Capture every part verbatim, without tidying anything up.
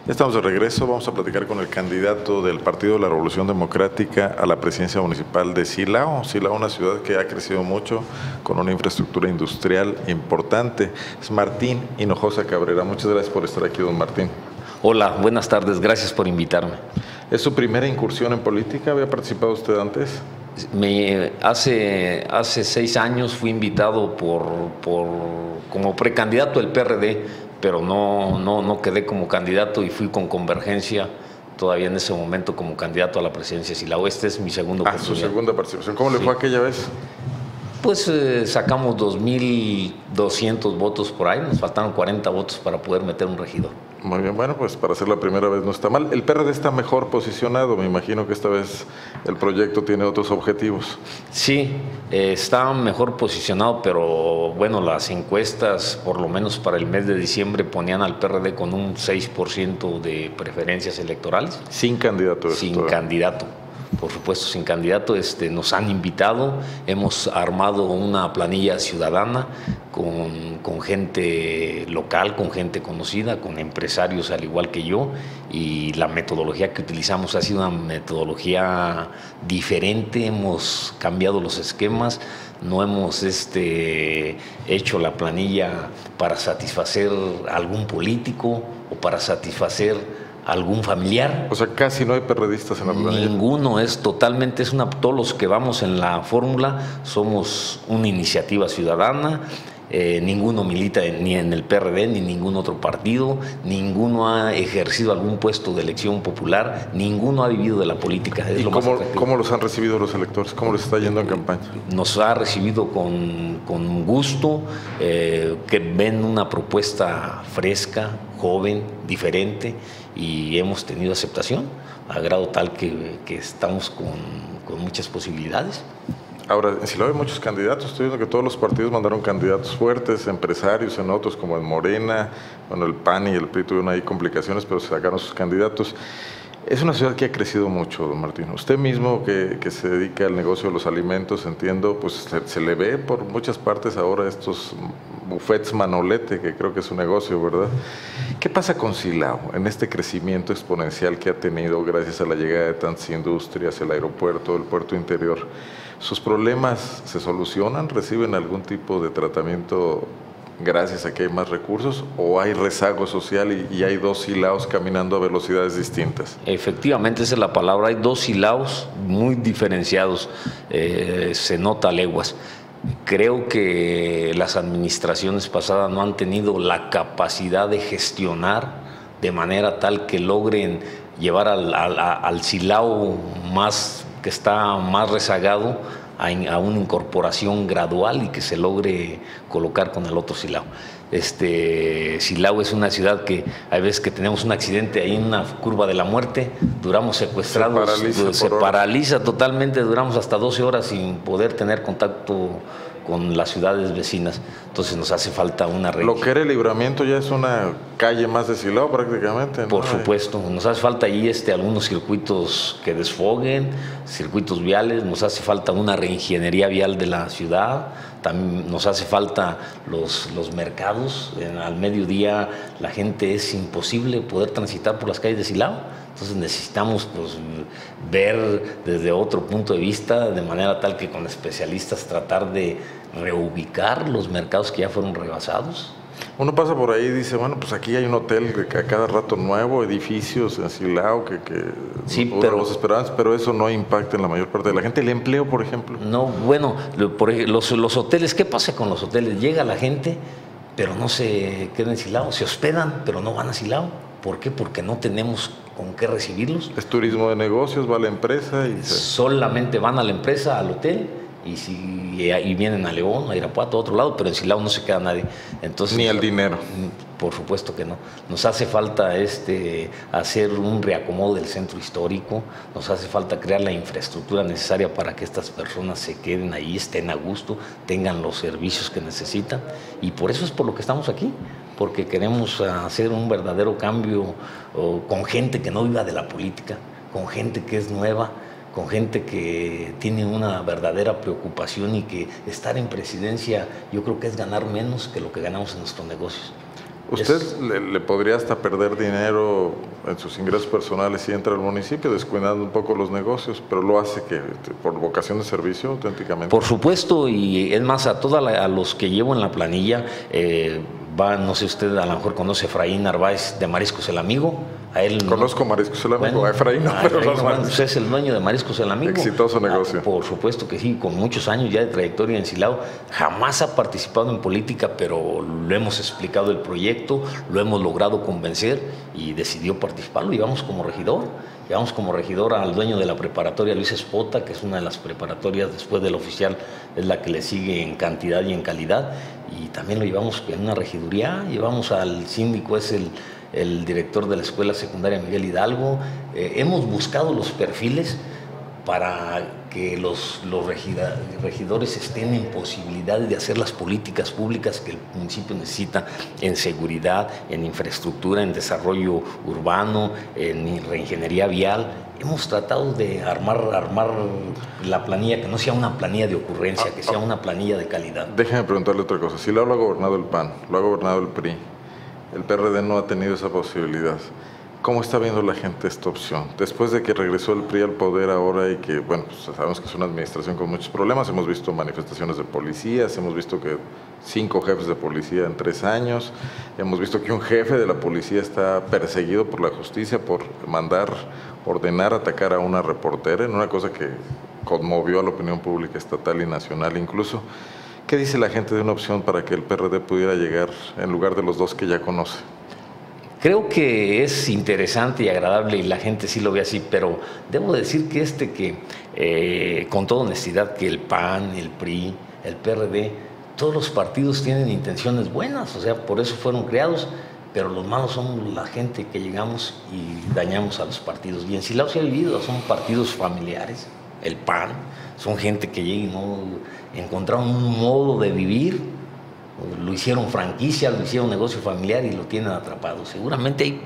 Ya estamos de regreso, vamos a platicar con el candidato del Partido de la Revolución Democrática a la presidencia municipal de Silao. Silao, una ciudad que ha crecido mucho, con una infraestructura industrial importante. Es Martín Hinojosa Cabrera. Muchas gracias por estar aquí, don Martín. Hola, buenas tardes, gracias por invitarme. ¿Es su primera incursión en política? ¿Había participado usted antes? Me, hace, hace seis años fui invitado por, por, como precandidato del P R D, pero no, no, no quedé como candidato y fui con Convergencia todavía en ese momento como candidato a la presidencia de Silao. Este es mi segundo Ah, su segunda participación. ¿Cómo le sí. fue aquella vez? Pues eh, sacamos dos mil doscientos votos por ahí, nos faltaron cuarenta votos para poder meter un regidor. Muy bien, bueno, pues para ser la primera vez no está mal. El P R D está mejor posicionado, me imagino que esta vez el proyecto tiene otros objetivos. Sí, eh, está mejor posicionado, pero bueno, las encuestas, por lo menos para el mes de diciembre, ponían al P R D con un seis por ciento de preferencias electorales. Sin candidato. Sin todavía. candidato. Por supuesto, sin candidato, este, nos han invitado, hemos armado una planilla ciudadana con, con gente local, con gente conocida, con empresarios al igual que yo, y la metodología que utilizamos ha sido una metodología diferente, hemos cambiado los esquemas, no hemos este, hecho la planilla para satisfacer a algún político o para satisfacer algún familiar. O sea, casi no hay perredistas en la planilla. Ninguno, es totalmente, es una, todos los que vamos en la fórmula somos una iniciativa ciudadana, eh, ninguno milita en, ni en el P R D ni ningún otro partido, ninguno ha ejercido algún puesto de elección popular, ninguno ha vivido de la política. Es ¿Y lo cómo, más cómo los han recibido los electores? ¿Cómo les está yendo en campaña? Nos ha recibido con, con gusto, eh, que ven una propuesta fresca, joven, diferente, y hemos tenido aceptación, a grado tal que, que estamos con, con muchas posibilidades. Ahora, en Silao hay muchos candidatos, estoy viendo que todos los partidos mandaron candidatos fuertes, empresarios en otros, como en Morena, bueno, el P A N y el P R I tuvieron ahí complicaciones, pero se sacaron sus candidatos. Es una ciudad que ha crecido mucho, don Martín. Usted mismo que, que se dedica al negocio de los alimentos, entiendo, pues se, se le ve por muchas partes ahora estos buffets Manolete, que creo que es un negocio, ¿verdad? ¿Qué pasa con Silao en este crecimiento exponencial que ha tenido gracias a la llegada de tantas industrias, el aeropuerto, el puerto interior? ¿Sus problemas se solucionan? ¿Reciben algún tipo de tratamiento gracias a que hay más recursos, o hay rezago social y, y hay dos Silaos caminando a velocidades distintas? Efectivamente, esa es la palabra, hay dos Silaos muy diferenciados, eh, se nota a leguas. Creo que las administraciones pasadas no han tenido la capacidad de gestionar de manera tal que logren llevar al, al, al Silao más, que está más rezagado, a una incorporación gradual y que se logre colocar con el otro Silao. Este, Silao es una ciudad que hay veces que tenemos un accidente ahí en una curva de la muerte, duramos secuestrados, se paraliza, se paraliza totalmente, duramos hasta doce horas sin poder tener contacto con las ciudades vecinas, entonces nos hace falta una red. Lo que era el Libramiento ya es una calle más de Silao prácticamente, ¿no? Por supuesto, nos hace falta ahí este, algunos circuitos que desfoguen, circuitos viales, nos hace falta una reingeniería vial de la ciudad, también nos hace falta los, los mercados, en, al mediodía la gente es imposible poder transitar por las calles de Silao. Entonces necesitamos pues, ver desde otro punto de vista, de manera tal que con especialistas tratar de reubicar los mercados que ya fueron rebasados. Uno pasa por ahí y dice, bueno, pues aquí hay un hotel que a cada rato nuevo, edificios en Silao que, que sí, no pero, los esperábamos, pero eso no impacta en la mayor parte de la gente. El empleo, por ejemplo. No, bueno, por ejemplo, los, los hoteles, ¿qué pasa con los hoteles? Llega la gente, pero no se queda en Silao, se hospedan, pero no van a Silao. ¿Por qué? Porque no tenemos con qué recibirlos. Es turismo de negocios, va a la empresa y se... solamente van a la empresa, al hotel, y si y vienen a León, a Irapuato, a otro lado, pero en Silao no se queda nadie. Entonces, ni el dinero. Por supuesto que no. Nos hace falta este, hacer un reacomodo del centro histórico, nos hace falta crear la infraestructura necesaria para que estas personas se queden ahí, estén a gusto, tengan los servicios que necesitan, y por eso es por lo que estamos aquí, porque queremos hacer un verdadero cambio oh, con gente que no viva de la política, con gente que es nueva, con gente que tiene una verdadera preocupación, y que estar en presidencia yo creo que es ganar menos que lo que ganamos en nuestros negocios. ¿Usted es, le, le podría hasta perder dinero en sus ingresos personales y entra al municipio, descuidando un poco los negocios, pero lo hace que por vocación de servicio, auténticamente. Por supuesto, y es más, a todos a los que llevo en la planilla, eh, va, no sé usted, a lo mejor conoce a Efraín Narváez de Mariscos el Amigo. A él Conozco no, Mariscos el Amigo, bueno, a Efraín no, a pero Efraín, los bueno, Mariscos. usted es el dueño de Mariscos el Amigo. Exitoso negocio. Ah, por supuesto que sí, con muchos años ya de trayectoria en Silao. Jamás ha participado en política, pero lo hemos explicado el proyecto, lo hemos logrado convencer y decidió participar. Lo llevamos como regidor. Llevamos como regidor al dueño de la preparatoria, Luis Espota, que es una de las preparatorias después de la oficial, es la que le sigue en cantidad y en calidad. Y también lo llevamos en una regiduría. Llevamos al síndico, es el, el director de la Escuela Secundaria Miguel Hidalgo. Eh, hemos buscado los perfiles para que los, los regida, regidores estén en posibilidades de hacer las políticas públicas que el municipio necesita en seguridad, en infraestructura, en desarrollo urbano, en reingeniería vial. Hemos tratado de armar, armar la planilla, que no sea una planilla de ocurrencia, que sea una planilla de calidad. Déjeme preguntarle otra cosa. Si lo ha gobernado el P A N, lo ha gobernado el P R I, el P R D no ha tenido esa posibilidad. ¿Cómo está viendo la gente esta opción? Después de que regresó el P R I al poder ahora y que, bueno, pues sabemos que es una administración con muchos problemas, hemos visto manifestaciones de policías, hemos visto que cinco jefes de policía en tres años, hemos visto que un jefe de la policía está perseguido por la justicia por mandar, ordenar atacar a una reportera en una cosa que conmovió a la opinión pública estatal y nacional incluso. ¿Qué dice la gente de una opción para que el P R D pudiera llegar en lugar de los dos que ya conoce? Creo que es interesante y agradable y la gente sí lo ve así, pero debo decir que este que, eh, con toda honestidad, que el P A N, el P R I, el P R D, todos los partidos tienen intenciones buenas, o sea, por eso fueron creados, pero los malos son la gente que llegamos y dañamos a los partidos. Y en Silao se ha vivido, son partidos familiares, el P A N, son gente que llega y no encontraron un modo de vivir. Lo hicieron franquicia, lo hicieron negocio familiar y lo tienen atrapado. Seguramente hay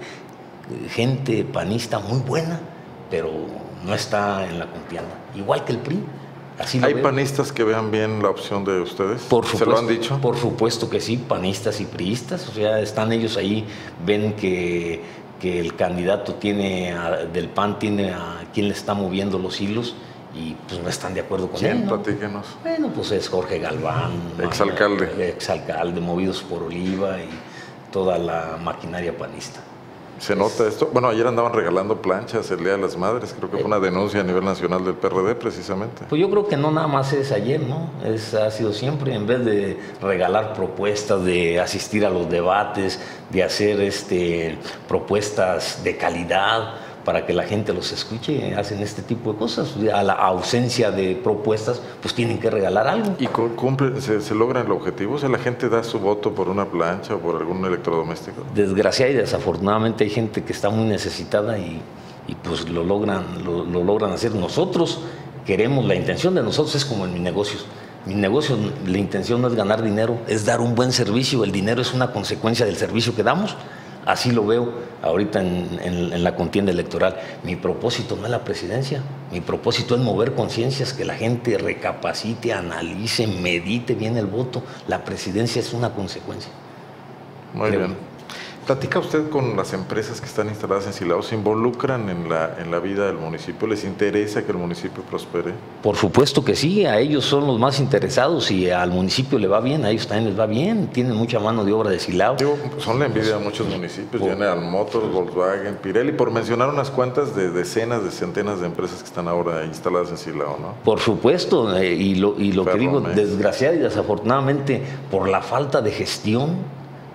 gente panista muy buena, pero no está en la contienda. Igual que el P R I. Así lo ¿Hay veo. panistas que vean bien la opción de ustedes? Por supuesto, ¿Se lo han dicho? Por supuesto que sí, panistas y priistas. O sea, están ellos ahí, ven que, que el candidato tiene a, del P A N tiene a quien le está moviendo los hilos. Y pues no están de acuerdo con ¿Quién? él, ¿no? Platíquenos. Bueno, pues es Jorge Galván, exalcalde. Exalcalde, movidos por Oliva y toda la maquinaria panista. ¿Se nota esto? Bueno, ayer andaban regalando planchas el Día de las Madres, creo que fue una denuncia a nivel nacional del P R D precisamente. Pues yo creo que no nada más es ayer, ¿no? Es, ha sido siempre, en vez de regalar propuestas, de asistir a los debates, de hacer este, propuestas de calidad, para que la gente los escuche, hacen este tipo de cosas. A la ausencia de propuestas, pues tienen que regalar algo. ¿Y cumple, se, se logra el objetivo? O sea, ¿la gente da su voto por una plancha o por algún electrodoméstico? Desgraciadamente y desafortunadamente hay gente que está muy necesitada y, y pues lo logran, lo, lo logran hacer. Nosotros queremos, la intención de nosotros es como en mis negocios. Mi negocio, la intención no es ganar dinero, es dar un buen servicio. El dinero es una consecuencia del servicio que damos. Así lo veo ahorita en, en, en la contienda electoral. Mi propósito no es la presidencia, mi propósito es mover conciencias, que la gente recapacite, analice, medite bien el voto. La presidencia es una consecuencia. Muy Creo. bien. ¿Platica usted con las empresas que están instaladas en Silao? ¿Se involucran en la, en la vida del municipio? ¿Les interesa que el municipio prospere? Por supuesto que sí, a ellos son los más interesados y al municipio le va bien, a ellos también les va bien, tienen mucha mano de obra de Silao. Digo, son la envidia de muchos municipios, General Motors, Volkswagen, Pirelli, por mencionar unas cuantas de decenas, de centenas de empresas que están ahora instaladas en Silao, ¿no? Por supuesto, eh, y lo, y lo que digo, desgraciadamente y desafortunadamente, por la falta de gestión,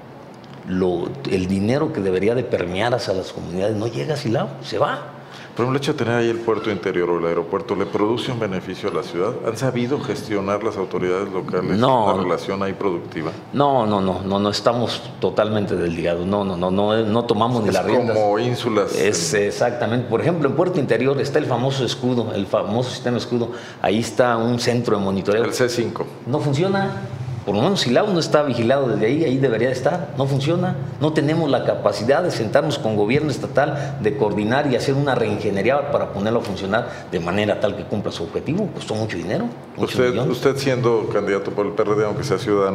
Lo, el dinero que debería de permear hacia las comunidades no llega a Silao, se va. Pero el hecho de tener ahí el puerto interior o el aeropuerto, ¿le produce un beneficio a la ciudad? ¿Han sabido gestionar las autoridades locales no, una relación ahí productiva? No, no, no, no, no estamos totalmente desligados, no, no, no, no, no tomamos ni las riendas. Es como ínsulas. Es en... exactamente, por ejemplo, en Puerto Interior está el famoso escudo, el famoso sistema escudo, ahí está un centro de monitoreo. El C cinco. No funciona. Por lo menos Silao no está vigilado desde ahí, ahí debería de estar, no funciona. No tenemos la capacidad de sentarnos con gobierno estatal, de coordinar y hacer una reingeniería para ponerlo a funcionar de manera tal que cumpla su objetivo. Costó mucho dinero. Usted, usted siendo candidato por el P R D, aunque sea ciudadano,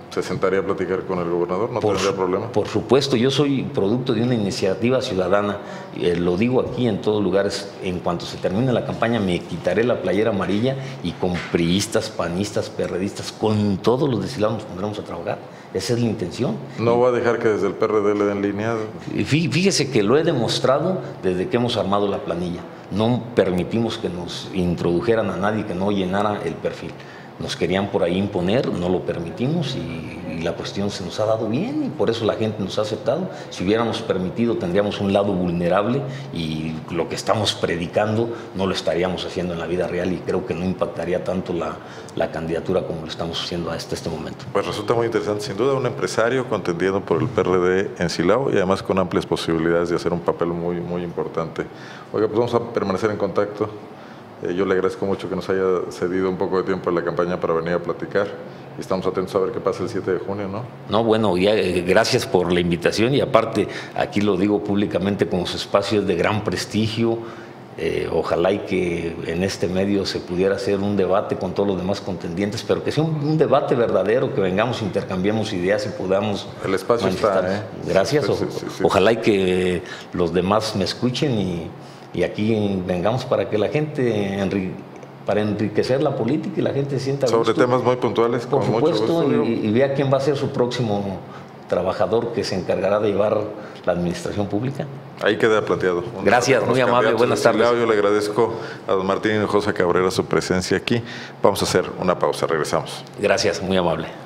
¿Se sentaría a platicar con el gobernador? ¿No por, tendría problema? Por supuesto, yo soy producto de una iniciativa ciudadana, eh, lo digo aquí en todos lugares, en cuanto se termine la campaña me quitaré la playera amarilla y con priistas, panistas, perredistas, con todos los deshilados nos pondremos a trabajar. Esa es la intención. ¿No va a dejar que desde el P R D le den lineado? Fíjese que lo he demostrado desde que hemos armado la planilla. No permitimos que nos introdujeran a nadie que no llenara el perfil. Nos querían por ahí imponer, no lo permitimos y, y la cuestión se nos ha dado bien y por eso la gente nos ha aceptado. Si hubiéramos permitido tendríamos un lado vulnerable y lo que estamos predicando no lo estaríamos haciendo en la vida real y creo que no impactaría tanto la, la candidatura como lo estamos haciendo hasta este momento. Pues resulta muy interesante, sin duda un empresario contendiendo por el P R D en Silao y además con amplias posibilidades de hacer un papel muy, muy importante. Oiga, pues vamos a permanecer en contacto. Eh, yo le agradezco mucho que nos haya cedido un poco de tiempo en la campaña para venir a platicar y estamos atentos a ver qué pasa el siete de junio, ¿no? No, bueno, ya, eh, gracias por la invitación y aparte aquí lo digo públicamente como su espacio es de gran prestigio. Eh, ojalá y que en este medio se pudiera hacer un debate con todos los demás contendientes, pero que sea un, un debate verdadero, que vengamos, intercambiemos ideas y podamos... El espacio está, ¿eh? Gracias, Sí, o, sí, sí, sí. Ojalá y que los demás me escuchen y... Y aquí vengamos para que la gente, enri para enriquecer la política y la gente se sienta sobre gusto. temas muy puntuales, por con supuesto, mucho gusto, y, y vea quién va a ser su próximo trabajador que se encargará de llevar la administración pública. Ahí queda planteado. Gracias, muy amable, buenas tardes. Yo le agradezco a don Martín Hinojosa Cabrera su presencia aquí. Vamos a hacer una pausa, regresamos. Gracias, muy amable.